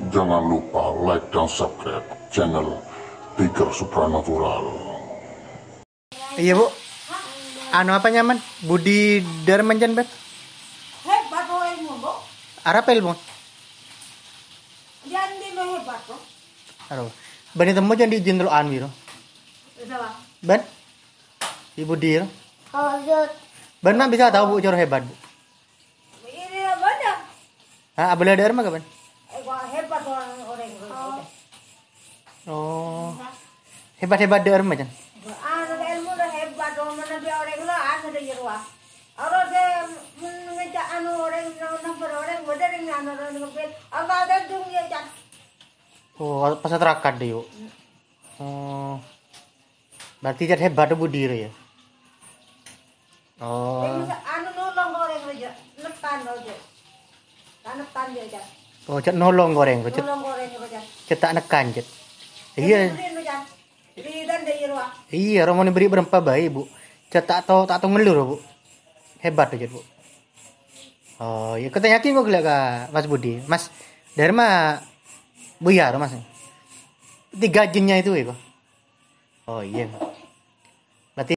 Jangan lupa like dan subscribe channel Tiger Supranatural. Iya bu, anu apa nyaman? Budi Darmanjan bet? Hebat ho ilmu bo. Arap ilmu? Jandi lo hebat ho. Aduh, bani temu jangan diizin dulu anwir. Udah. Ben, ibu dir. Oh, jod. Ben mah bisa tahu bu cara hebat bu. Ini apa? Ah, abala dar mah kapan? Gua hebat orang itu. Oh, hebat dar mah jangan. Anu ilmu lo hebat ho mana dia orang lo anu dia ruah. Aro dia mengeja anu orang nomor orang bodoh dengan anu orang ngepet. Apa ada dung ya jan. Oh, pas terakat deh yuk. Oh, berarti jadi hebat bu dir ya. Oh, Anu nolong orang aja, nekan aja. Nekan dia jan. oh cet nolong goreng, cet Nolong orang aja. cetak nekan cet. Iya. Dan dia ruah. Iya, Romo beri berempat bayi bu. Tak tahu ngelur bu. Hebat aja bu. Oh, ya kita yakin kok gila kak Mas Budi. Mas Dharma buyar mas. 3 jinnya itu ya kok. Oh iya.